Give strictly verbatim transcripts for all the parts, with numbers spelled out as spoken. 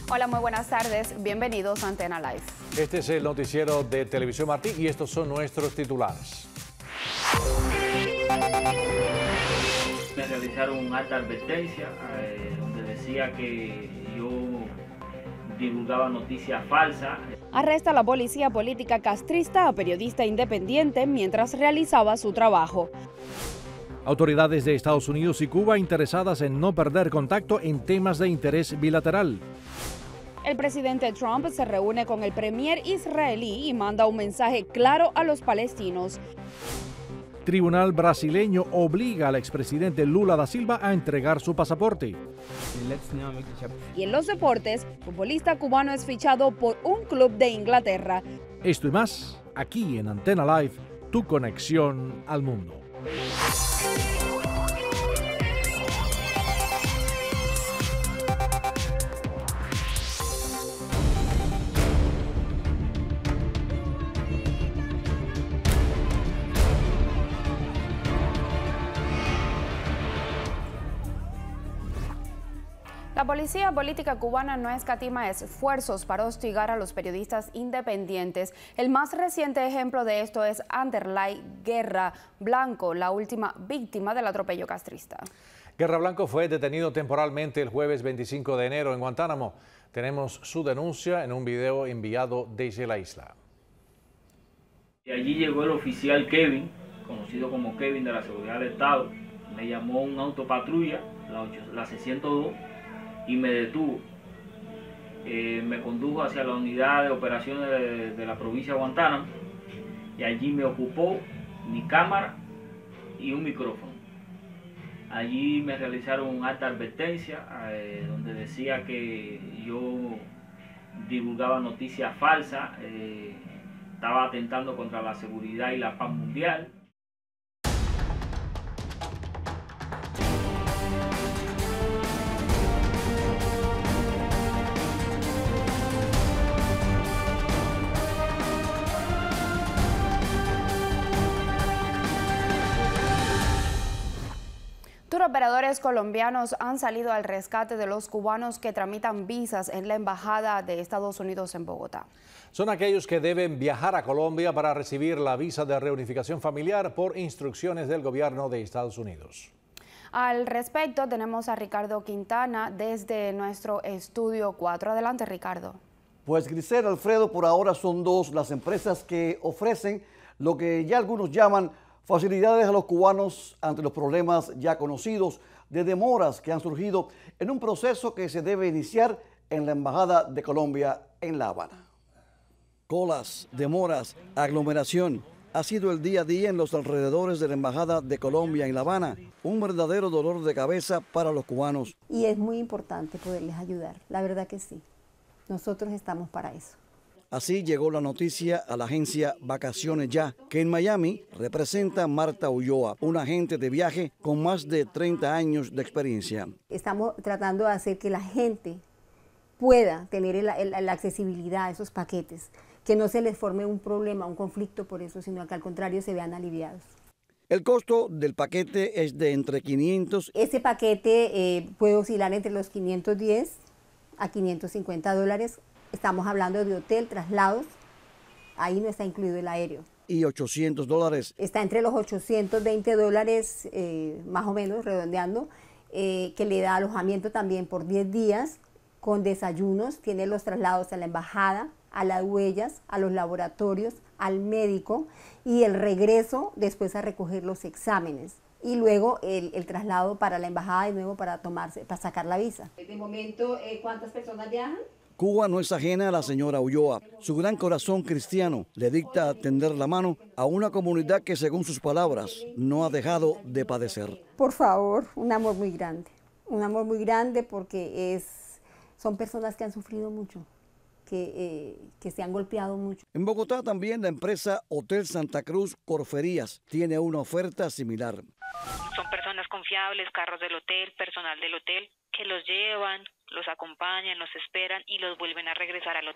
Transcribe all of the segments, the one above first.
Hola, muy buenas tardes. Bienvenidos a Antena Live. Este es el noticiero de Televisión Martí y estos son nuestros titulares. Me realizaron una alta advertencia eh, donde decía que yo divulgaba noticias falsas. Arresta la policía política castrista a periodista independiente mientras realizaba su trabajo. Autoridades de Estados Unidos y Cuba interesadas en no perder contacto en temas de interés bilateral. El presidente Trump se reúne con el premier israelí y manda un mensaje claro a los palestinos. Tribunal brasileño obliga al expresidente Lula da Silva a entregar su pasaporte. Y en los deportes, futbolista cubano es fichado por un club de Inglaterra. Esto y más, aquí en Antena Live, tu conexión al mundo. La policía política cubana no escatima esfuerzos para hostigar a los periodistas independientes. El más reciente ejemplo de esto es Anderlay Guerra Blanco, la última víctima del atropello castrista. Guerra Blanco fue detenido temporalmente el jueves veinticinco de enero en Guantánamo. Tenemos su denuncia en un video enviado desde la isla. Y allí llegó el oficial Kevin, conocido como Kevin de la Seguridad del Estado. Me llamó un autopatrulla, la, ocho, la seiscientos dos, y me detuvo. Eh, me condujo hacia la unidad de operaciones de, de la provincia de Guantánamo y allí me ocupó mi cámara y un micrófono. Allí me realizaron una alta advertencia eh, donde decía que yo divulgaba noticias falsas, eh, estaba atentando contra la seguridad y la paz mundial. Operadores colombianos han salido al rescate de los cubanos que tramitan visas en la Embajada de Estados Unidos en Bogotá. Son aquellos que deben viajar a Colombia para recibir la visa de reunificación familiar por instrucciones del gobierno de Estados Unidos. Al respecto tenemos a Ricardo Quintana desde nuestro estudio cuatro. Adelante, Ricardo. Pues Grisel, Alfredo, por ahora son dos las empresas que ofrecen lo que ya algunos llaman facilidades a los cubanos ante los problemas ya conocidos de demoras que han surgido en un proceso que se debe iniciar en la Embajada de Colombia en La Habana. Colas, demoras, aglomeración ha sido el día a día en los alrededores de la Embajada de Colombia en La Habana, un verdadero dolor de cabeza para los cubanos. Y es muy importante poderles ayudar, la verdad que sí. Nosotros estamos para eso. Así llegó la noticia a la agencia Vacaciones Ya, que en Miami representa a Marta Ulloa, una agente de viaje con más de treinta años de experiencia. Estamos tratando de hacer que la gente pueda tener el, el, la accesibilidad a esos paquetes, que no se les forme un problema, un conflicto por eso, sino que al contrario se vean aliviados. El costo del paquete es de entre quinientos. Ese paquete eh, puede oscilar entre los quinientos diez a quinientos cincuenta dólares. Estamos hablando de hotel, traslados, ahí no está incluido el aéreo. Y ochocientos dólares. Está entre los ochocientos veinte dólares, eh, más o menos, redondeando, eh, que le da alojamiento también por diez días, con desayunos, tiene los traslados a la embajada, a las huellas, a los laboratorios, al médico, y el regreso después a recoger los exámenes. Y luego el, el traslado para la embajada de nuevo para tomarse, para sacar la visa. De momento, eh, ¿cuántas personas viajan? Cuba no es ajena a la señora Ulloa. Su gran corazón cristiano le dicta tender la mano a una comunidad que, según sus palabras, no ha dejado de padecer. Por favor, un amor muy grande. Un amor muy grande porque es, son personas que han sufrido mucho, que, eh, que se han golpeado mucho. En Bogotá también la empresa Hotel Santa Cruz Corferías tiene una oferta similar. Son personas confiables, carros del hotel, personal del hotel, que los llevan, los acompañan, los esperan y los vuelven a regresar al hotel.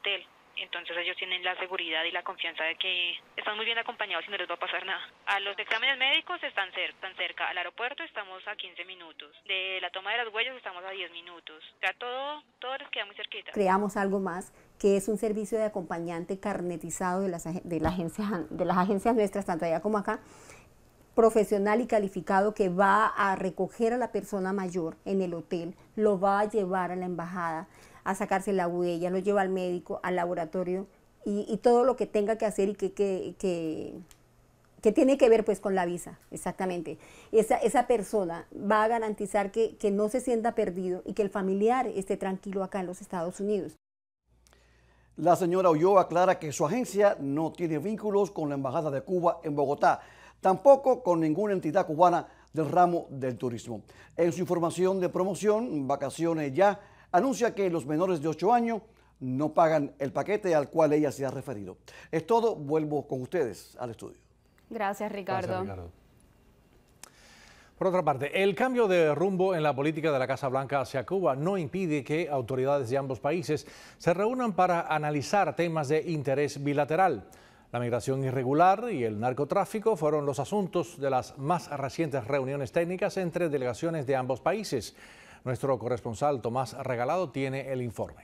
Entonces ellos tienen la seguridad y la confianza de que están muy bien acompañados y no les va a pasar nada. A los exámenes médicos están cerca, están cerca. Al aeropuerto estamos a quince minutos. De la toma de las huellas estamos a diez minutos. O sea, todo, todo les queda muy cerquita. Creamos algo más, que es un servicio de acompañante carnetizado de las, de, la agencia, de las agencias nuestras, tanto allá como acá, profesional y calificado, que va a recoger a la persona mayor en el hotel, lo va a llevar a la embajada, a sacarse la huella, lo lleva al médico, al laboratorio y, y todo lo que tenga que hacer y que, que, que, que tiene que ver pues con la visa, exactamente. Esa, esa persona va a garantizar que, que no se sienta perdido y que el familiar esté tranquilo acá en los Estados Unidos. La señora Ulloa aclara que su agencia no tiene vínculos con la Embajada de Cuba en Bogotá, tampoco con ninguna entidad cubana del ramo del turismo. En su información de promoción, Vacaciones Ya anuncia que los menores de ocho años no pagan el paquete al cual ella se ha referido. Es todo, vuelvo con ustedes al estudio. Gracias, Ricardo. Gracias, Ricardo. Por otra parte, el cambio de rumbo en la política de la Casa Blanca hacia Cuba no impide que autoridades de ambos países se reúnan para analizar temas de interés bilateral. La migración irregular y el narcotráfico fueron los asuntos de las más recientes reuniones técnicas entre delegaciones de ambos países. Nuestro corresponsal Tomás Regalado tiene el informe.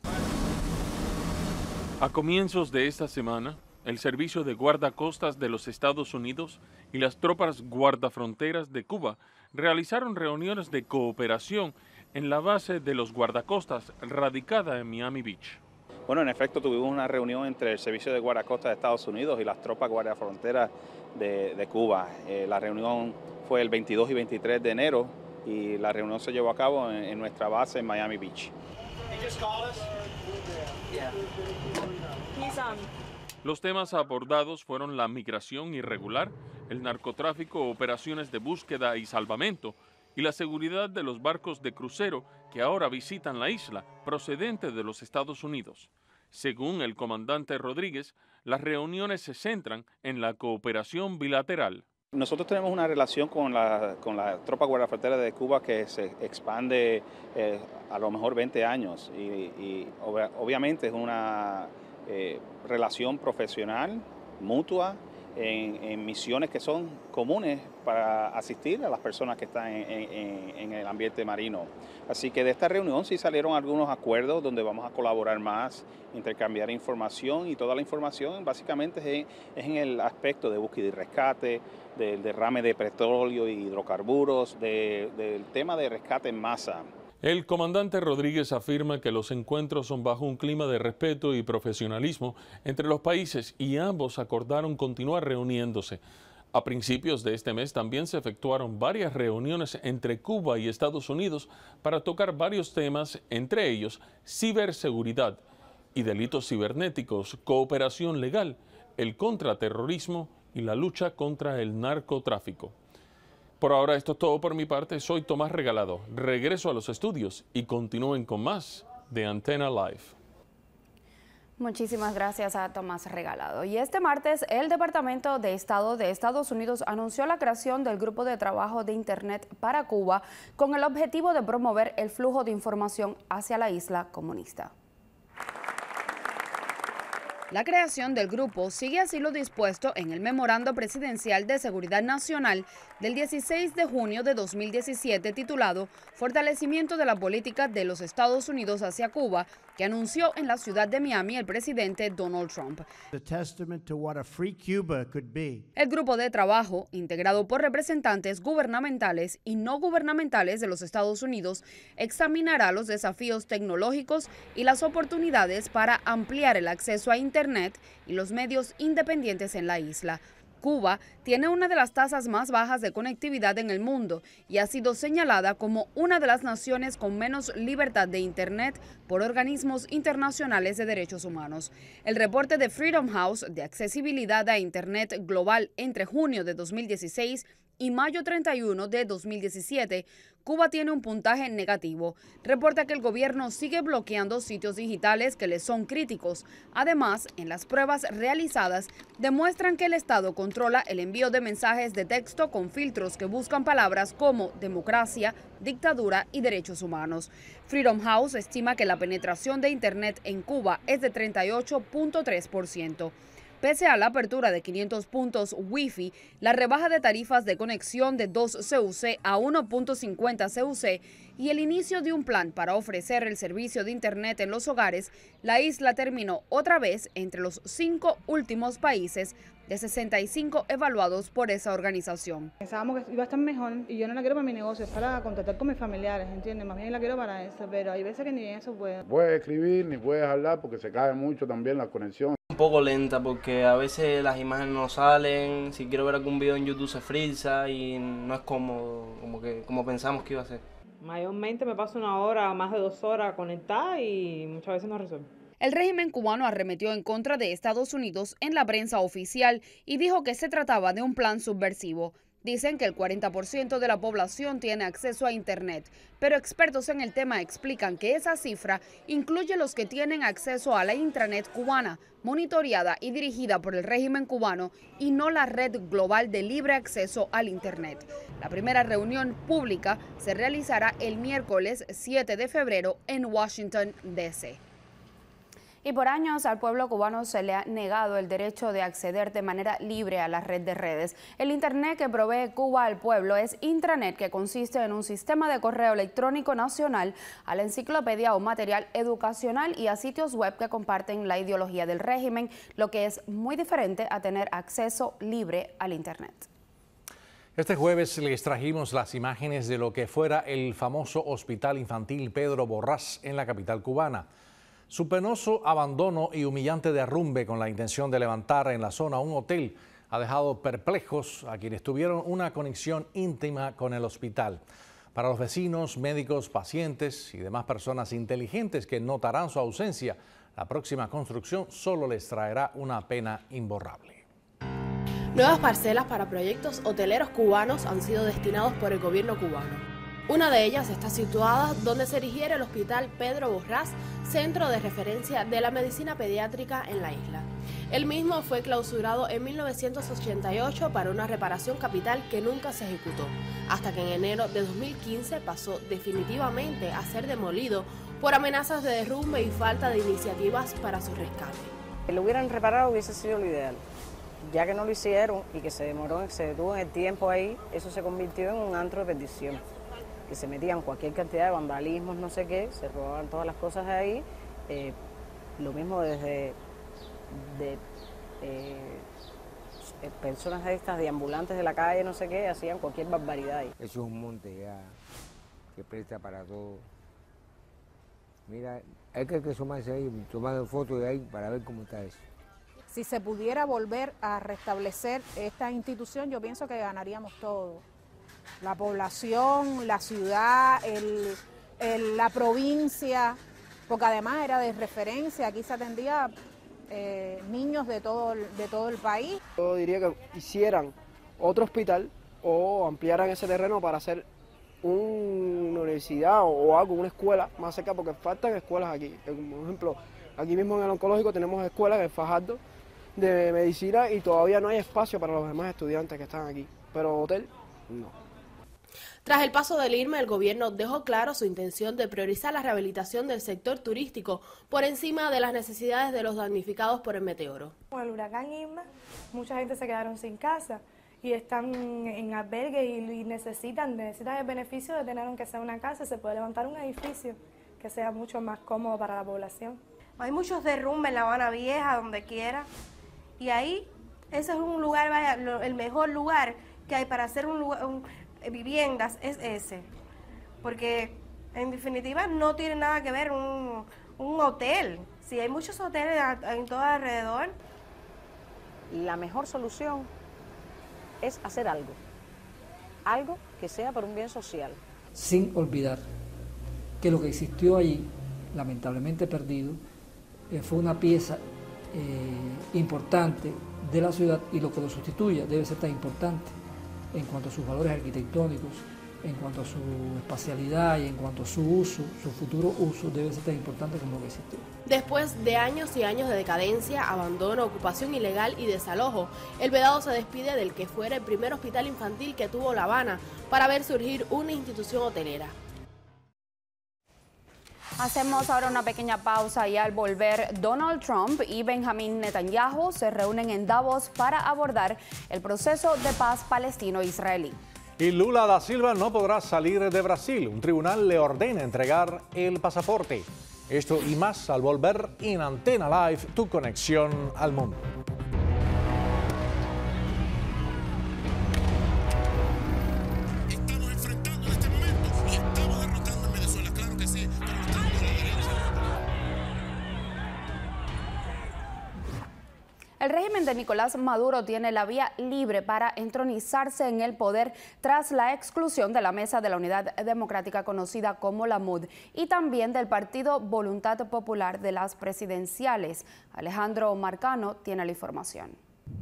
A comienzos de esta semana, el Servicio de Guardacostas de los Estados Unidos y las tropas guardafronteras de Cuba realizaron reuniones de cooperación en la base de los guardacostas radicada en Miami Beach. Bueno, en efecto, tuvimos una reunión entre el Servicio de Guardacostas de Estados Unidos y las tropas guardafronteras de, de Cuba. Eh, la reunión fue el veintidós y veintitrés de enero y la reunión se llevó a cabo en, en nuestra base en Miami Beach. Los temas abordados fueron la migración irregular, el narcotráfico, operaciones de búsqueda y salvamento y la seguridad de los barcos de crucero que ahora visitan la isla procedente de los Estados Unidos. Según el comandante Rodríguez, las reuniones se centran en la cooperación bilateral. Nosotros tenemos una relación con la, con la tropa guardafrontera de Cuba que se expande eh, a lo mejor veinte años y, y ob obviamente es una eh, relación profesional, mutua, en, en misiones que son comunes para asistir a las personas que están en, en, en el ambiente marino. Así que de esta reunión sí salieron algunos acuerdos donde vamos a colaborar más, intercambiar información y toda la información básicamente es en, es en el aspecto de búsqueda y rescate, del derrame de petróleo y hidrocarburos, de, del tema de rescate en masa. El comandante Rodríguez afirma que los encuentros son bajo un clima de respeto y profesionalismo entre los países y ambos acordaron continuar reuniéndose. A principios de este mes también se efectuaron varias reuniones entre Cuba y Estados Unidos para tocar varios temas, entre ellos ciberseguridad y delitos cibernéticos, cooperación legal, el contraterrorismo y la lucha contra el narcotráfico. Por ahora esto es todo por mi parte, soy Tomás Regalado. Regreso a los estudios y continúen con más de Antena Live. Muchísimas gracias a Tomás Regalado. Y este martes el Departamento de Estado de Estados Unidos anunció la creación del Grupo de Trabajo de Internet para Cuba con el objetivo de promover el flujo de información hacia la isla comunista. La creación del grupo sigue así lo dispuesto en el Memorando Presidencial de Seguridad Nacional del dieciséis de junio de dos mil diecisiete titulado Fortalecimiento de la política de los Estados Unidos hacia Cuba, que anunció en la ciudad de Miami el presidente Donald Trump. El grupo de trabajo, integrado por representantes gubernamentales y no gubernamentales de los Estados Unidos, examinará los desafíos tecnológicos y las oportunidades para ampliar el acceso a Internet y los medios independientes en la isla. Cuba tiene una de las tasas más bajas de conectividad en el mundo y ha sido señalada como una de las naciones con menos libertad de Internet por organismos internacionales de derechos humanos. El reporte de Freedom House de accesibilidad a Internet global entre junio de dos mil dieciséis y mayo treinta y uno de dos mil diecisiete Cuba tiene un puntaje negativo. Reporta que el gobierno sigue bloqueando sitios digitales que le son críticos. Además, en las pruebas realizadas, demuestran que el Estado controla el envío de mensajes de texto con filtros que buscan palabras como democracia, dictadura y derechos humanos. Freedom House estima que la penetración de Internet en Cuba es de treinta y ocho punto tres por ciento. Pese a la apertura de quinientos puntos Wi-Fi, la rebaja de tarifas de conexión de dos C U C a uno punto cincuenta C U C y el inicio de un plan para ofrecer el servicio de Internet en los hogares, la isla terminó otra vez entre los cinco últimos países de sesenta y cinco evaluados por esa organización. Pensábamos que iba a estar mejor y yo no la quiero para mi negocio, es para contactar con mis familiares, ¿entiendes? Más bien la quiero para eso, pero hay veces que ni eso puede. Puedes escribir ni puedes hablar porque se cae mucho también la conexión. Un poco lenta porque a veces las imágenes no salen, si quiero ver algún video en YouTube se frisa y no es cómodo como, que, como pensamos que iba a ser. Mayormente me paso una hora, más de dos horas conectada y muchas veces no resuelvo. El régimen cubano arremetió en contra de Estados Unidos en la prensa oficial y dijo que se trataba de un plan subversivo. Dicen que el cuarenta por ciento de la población tiene acceso a Internet, pero expertos en el tema explican que esa cifra incluye los que tienen acceso a la intranet cubana, monitoreada y dirigida por el régimen cubano, y no la red global de libre acceso al Internet. La primera reunión pública se realizará el miércoles siete de febrero en Washington, D C Y por años al pueblo cubano se le ha negado el derecho de acceder de manera libre a la red de redes. El Internet que provee Cuba al pueblo es Intranet, que consiste en un sistema de correo electrónico nacional, a la enciclopedia o material educacional y a sitios web que comparten la ideología del régimen, lo que es muy diferente a tener acceso libre al Internet. Este jueves les trajimos las imágenes de lo que fuera el famoso Hospital Infantil Pedro Borrás en la capital cubana. Su penoso abandono y humillante derrumbe con la intención de levantar en la zona un hotel ha dejado perplejos a quienes tuvieron una conexión íntima con el hospital. Para los vecinos, médicos, pacientes y demás personas inteligentes que notarán su ausencia, la próxima construcción solo les traerá una pena imborrable. Nuevas parcelas para proyectos hoteleros cubanos han sido destinados por el gobierno cubano. Una de ellas está situada donde se erigiera el Hospital Pedro Borrás, centro de referencia de la medicina pediátrica en la isla. El mismo fue clausurado en mil novecientos ochenta y ocho para una reparación capital que nunca se ejecutó, hasta que en enero de dos mil quince pasó definitivamente a ser demolido por amenazas de derrumbe y falta de iniciativas para su rescate. Si lo hubieran reparado hubiese sido lo ideal. Ya que no lo hicieron y que se demoró, se detuvo en el tiempo ahí, eso se convirtió en un antro de perdición. Que se metían cualquier cantidad de vandalismos, no sé qué, se robaban todas las cosas de ahí, eh, lo mismo desde de, eh, personas de estas, de ambulantes de la calle, no sé qué, hacían cualquier barbaridad ahí. Eso es un monte ya que presta para todo. Mira, hay que asomarse ahí, tomar fotos de ahí para ver cómo está eso. Si se pudiera volver a restablecer esta institución, yo pienso que ganaríamos todo. La población, la ciudad, el, el, la provincia, porque además era de referencia, aquí se atendía eh, niños de todo, el, de todo el país. Yo diría que hicieran otro hospital o ampliaran ese terreno para hacer una universidad o, o algo, una escuela más cerca, porque faltan escuelas aquí. Por ejemplo, aquí mismo en el oncológico tenemos escuelas en Fajardo de medicina y todavía no hay espacio para los demás estudiantes que están aquí, pero hotel no. Tras el paso del I R M E, el gobierno dejó claro su intención de priorizar la rehabilitación del sector turístico por encima de las necesidades de los damnificados por el meteoro. Con el huracán Irma, mucha gente se quedaron sin casa y están en albergue y necesitan, necesitan el beneficio de tener aunque sea una casa, se puede levantar un edificio que sea mucho más cómodo para la población. Hay muchos derrumbes en La Habana Vieja, donde quiera, y ahí ese es un lugar, vaya, el mejor lugar que hay para hacer un lugar, un, viviendas es ese, porque en definitiva no tiene nada que ver un, un hotel. Si hay muchos hoteles en todo alrededor. La mejor solución es hacer algo, algo que sea por un bien social. Sin olvidar que lo que existió allí, lamentablemente perdido, eh, fue una pieza eh, importante de la ciudad, y lo que lo sustituya debe ser tan importante en cuanto a sus valores arquitectónicos en cuanto a su espacialidad y en cuanto a su uso, su futuro uso, debe ser tan importante como lo que existió. Después de años y años de decadencia, abandono, ocupación ilegal y desalojo, el Vedado se despide del que fuera el primer hospital infantil que tuvo La Habana para ver surgir una institución hotelera. Hacemos ahora una pequeña pausa y al volver, Donald Trump y Benjamin Netanyahu se reúnen en Davos para abordar el proceso de paz palestino-israelí. Y Lula da Silva no podrá salir de Brasil. Un tribunal le ordena entregar el pasaporte. Esto y más al volver en Antena Live, tu conexión al mundo. El régimen de Nicolás Maduro tiene la vía libre para entronizarse en el poder tras la exclusión de la Mesa de la Unidad Democrática conocida como la M U D y también del Partido Voluntad Popular de las presidenciales. Alejandro Marcano tiene la información.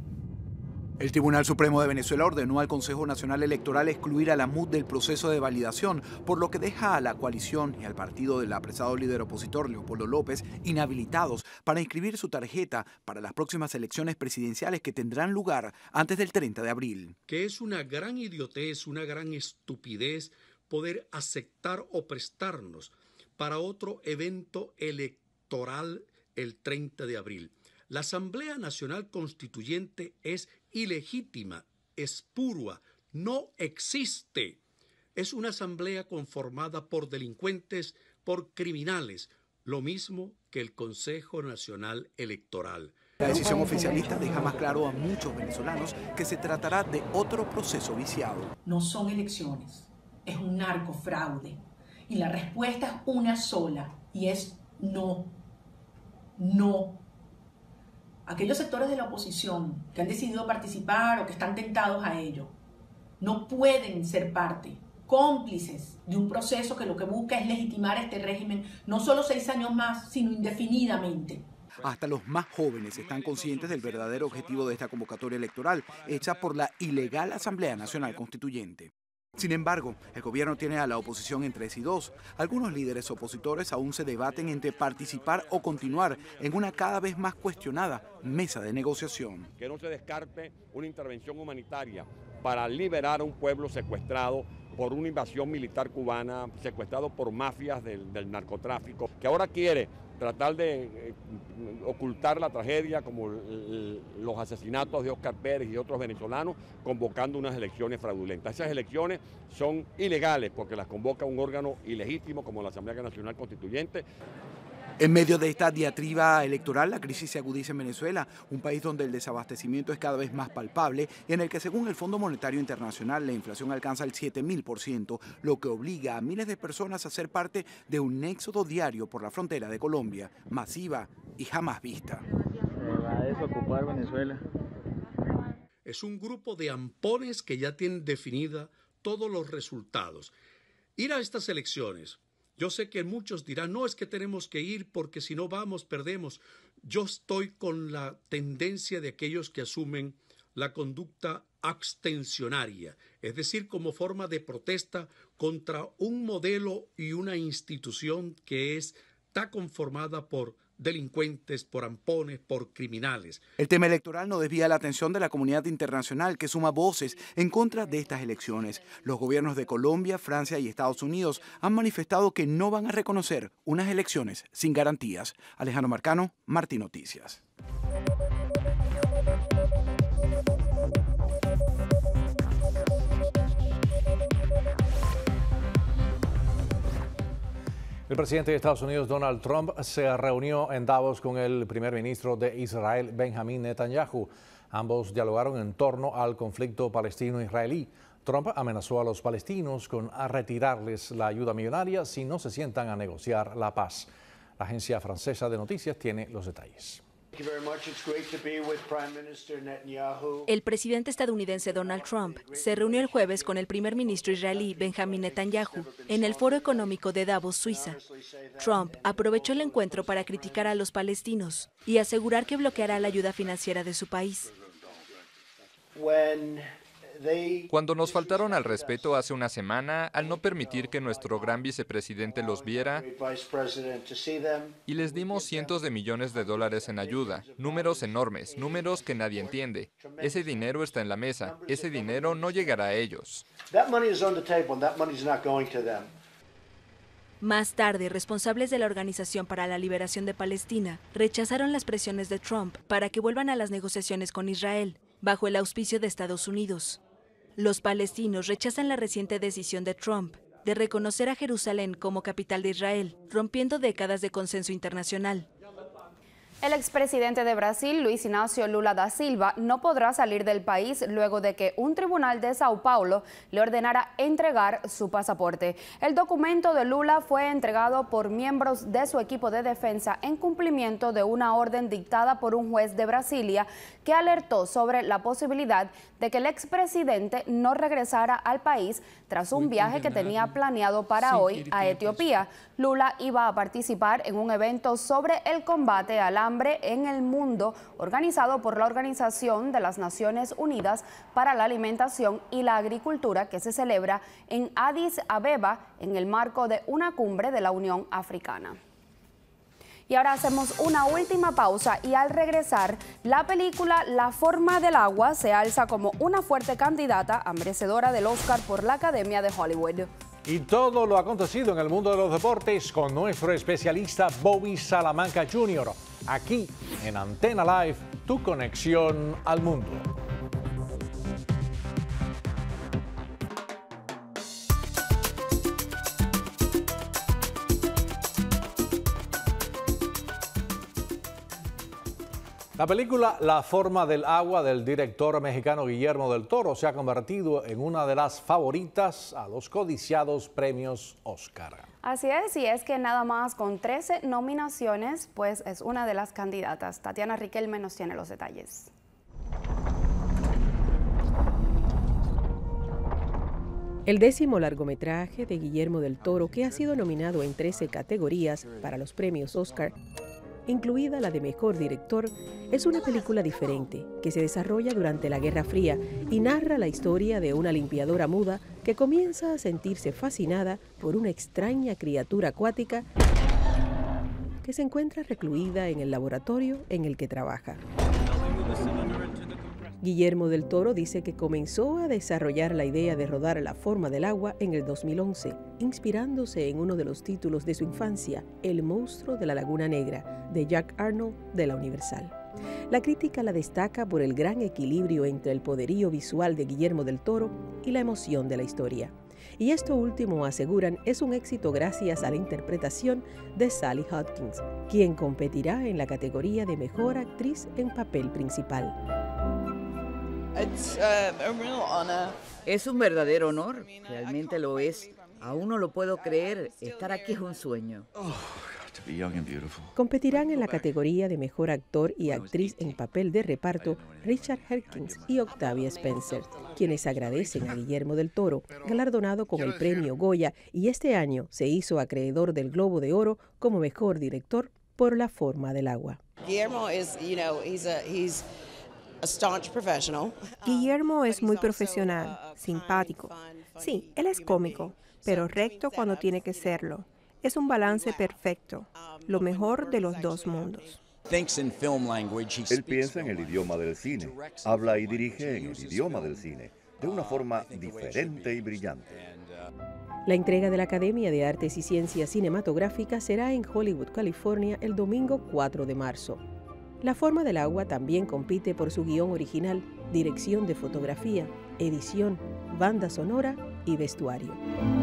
El Tribunal Supremo de Venezuela ordenó al Consejo Nacional Electoral excluir a la M U D del proceso de validación, por lo que deja a la coalición y al partido del apresado líder opositor Leopoldo López inhabilitados para inscribir su tarjeta para las próximas elecciones presidenciales que tendrán lugar antes del treinta de abril. Que es una gran idiotez, una gran estupidez poder aceptar o prestarnos para otro evento electoral el treinta de abril. La Asamblea Nacional Constituyente es ilegítima, espurua, no existe. Es una asamblea conformada por delincuentes, por criminales, lo mismo que el Consejo Nacional Electoral. La decisión oficialista deja más claro a muchos venezolanos que se tratará de otro proceso viciado. No son elecciones, es un narcofraude. Y la respuesta es una sola, y es no, no. Aquellos sectores de la oposición que han decidido participar o que están tentados a ello, no pueden ser parte, cómplices de un proceso que lo que busca es legitimar este régimen no solo seis años más, sino indefinidamente. Hasta los más jóvenes están conscientes del verdadero objetivo de esta convocatoria electoral, hecha por la ilegal Asamblea Nacional Constituyente. Sin embargo, el gobierno tiene a la oposición en tres y dos. Algunos líderes opositores aún se debaten entre participar o continuar en una cada vez más cuestionada mesa de negociación. Que no se descarte una intervención humanitaria para liberar a un pueblo secuestrado por una invasión militar cubana, secuestrado por mafias del, del narcotráfico, que ahora quiere tratar de eh, ocultar la tragedia como el, los asesinatos de Óscar Pérez y otros venezolanos, convocando unas elecciones fraudulentas. Esas elecciones son ilegales porque las convoca un órgano ilegítimo como la Asamblea Nacional Constituyente. En medio de esta diatriba electoral, la crisis se agudiza en Venezuela, un país donde el desabastecimiento es cada vez más palpable y en el que, según el Fondo Monetario Internacional, la inflación alcanza el siete mil por ciento, lo que obliga a miles de personas a ser parte de un éxodo diario por la frontera de Colombia, masiva y jamás vista. Se va a desocupar Venezuela. Es un grupo de ampones que ya tienen definida todos los resultados. Ir a estas elecciones. Yo sé que muchos dirán, no, es que tenemos que ir porque si no vamos, perdemos. Yo estoy con la tendencia de aquellos que asumen la conducta abstencionaria, es decir, como forma de protesta contra un modelo y una institución que es, está conformada por delincuentes, por ampones, por criminales. El tema electoral no desvía la atención de la comunidad internacional que suma voces en contra de estas elecciones. Los gobiernos de Colombia, Francia y Estados Unidos han manifestado que no van a reconocer unas elecciones sin garantías. Alejandro Marcano, Martín Noticias. El presidente de Estados Unidos, Donald Trump, se reunió en Davos con el primer ministro de Israel, Benjamin Netanyahu. Ambos dialogaron en torno al conflicto palestino-israelí. Trump amenazó a los palestinos con retirarles la ayuda millonaria si no se sientan a negociar la paz. La agencia francesa de noticias tiene los detalles. El presidente estadounidense Donald Trump se reunió el jueves con el primer ministro israelí Benjamin Netanyahu en el Foro Económico de Davos, Suiza. Trump aprovechó el encuentro para criticar a los palestinos y asegurar que bloqueará la ayuda financiera de su país. Cuando nos faltaron al respeto hace una semana, al no permitir que nuestro gran vicepresidente los viera, y les dimos cientos de millones de dólares en ayuda, números enormes, números que nadie entiende. Ese dinero está en la mesa, ese dinero no llegará a ellos. Más tarde, responsables de la Organización para la Liberación de Palestina rechazaron las presiones de Trump para que vuelvan a las negociaciones con Israel, bajo el auspicio de Estados Unidos. Los palestinos rechazan la reciente decisión de Trump de reconocer a Jerusalén como capital de Israel, rompiendo décadas de consenso internacional. El expresidente de Brasil, Luiz Inácio Lula da Silva, no podrá salir del país luego de que un tribunal de Sao Paulo le ordenara entregar su pasaporte. El documento de Lula fue entregado por miembros de su equipo de defensa en cumplimiento de una orden dictada por un juez de Brasilia que alertó sobre la posibilidad de que el expresidente no regresara al país tras un viaje que tenía planeado para hoy a Etiopía. Lula iba a participar en un evento sobre el combate al hambre en el mundo organizado por la Organización de las Naciones Unidas para la Alimentación y la Agricultura, que se celebra en Addis Abeba en el marco de una cumbre de la Unión Africana. Y ahora hacemos una última pausa y al regresar, la película La forma del agua se alza como una fuerte candidata a merecedora del Oscar por la Academia de Hollywood. Y todo lo acontecido en el mundo de los deportes con nuestro especialista Bobby Salamanca junior Aquí en Antena Live, tu conexión al mundo. La película La forma del agua del director mexicano Guillermo del Toro se ha convertido en una de las favoritas a los codiciados premios Oscar. Así es, y es que nada más con trece nominaciones, pues es una de las candidatas. Tatiana Riquelme nos tiene los detalles. El décimo largometraje de Guillermo del Toro, que ha sido nominado en trece categorías para los premios Oscar, incluida la de Mejor Director, es una película diferente que se desarrolla durante la Guerra Fría y narra la historia de una limpiadora muda que comienza a sentirse fascinada por una extraña criatura acuática que se encuentra recluida en el laboratorio en el que trabaja. Guillermo del Toro dice que comenzó a desarrollar la idea de rodar La forma del agua en el dos mil once, inspirándose en uno de los títulos de su infancia, El monstruo de la Laguna Negra, de Jack Arnold de la Universal. La crítica la destaca por el gran equilibrio entre el poderío visual de Guillermo del Toro y la emoción de la historia. Y esto último, aseguran, es un éxito gracias a la interpretación de Sally Hawkins, quien competirá en la categoría de Mejor Actriz en Papel Principal. Es un verdadero honor, realmente lo es. Aún no lo puedo creer, estar aquí es un sueño. Competirán en la categoría de Mejor Actor y Actriz en Papel de Reparto Richard Harkins y Octavia Spencer, quienes agradecen a Guillermo del Toro, galardonado con el premio Goya, y este año se hizo acreedor del Globo de Oro como Mejor Director por La forma del agua. Guillermo is, you know, he's a, he's a staunch professional. Guillermo es muy profesional, simpático. Sí, él es cómico, pero recto cuando tiene que serlo. Es un balance perfecto, lo mejor de los dos mundos. Él piensa en el idioma del cine, habla y dirige en el idioma del cine, de una forma diferente y brillante. La entrega de la Academia de Artes y Ciencias Cinematográficas será en Hollywood, California, el domingo cuatro de marzo. La forma del agua también compite por su guión original, dirección de fotografía, edición, banda sonora y vestuario.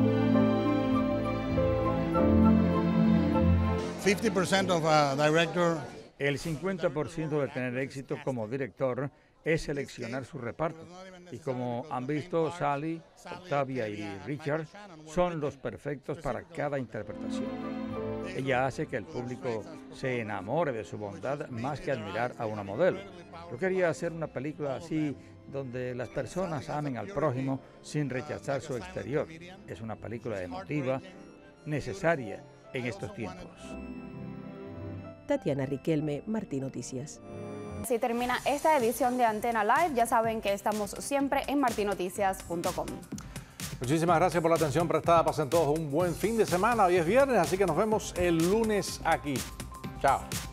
cincuenta por ciento of a director. El cincuenta por ciento de tener éxito como director es seleccionar su reparto. Y como han visto, Sally, Octavia y Richard son los perfectos para cada interpretación. Ella hace que el público se enamore de su bondad más que admirar a una modelo. Yo quería hacer una película así, donde las personas amen al prójimo sin rechazar su exterior. Es una película emotiva, necesaria en estos tiempos. Tatiana Riquelme, Martí Noticias. Así termina esta edición de Antena Live. Ya saben que estamos siempre en martin noticias punto com. Muchísimas gracias por la atención prestada. Pasen todos un buen fin de semana. Hoy es viernes, así que nos vemos el lunes aquí. Chao.